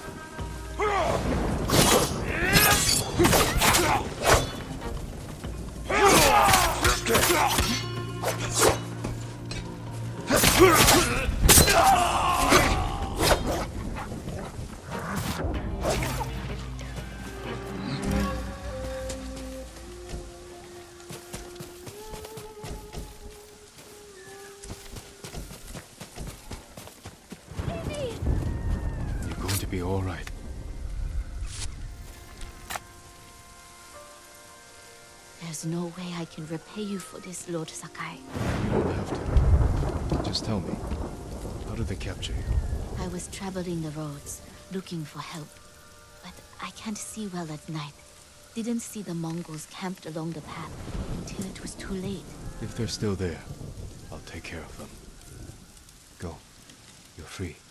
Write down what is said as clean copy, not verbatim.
You're going to be all right. There's no way I can repay you for this, Lord Sakai. You don't have to. Just tell me, how did they capture you? I was traveling the roads, looking for help. But I can't see well at night. Didn't see the Mongols camped along the path until it was too late. If they're still there, I'll take care of them. Go. You're free.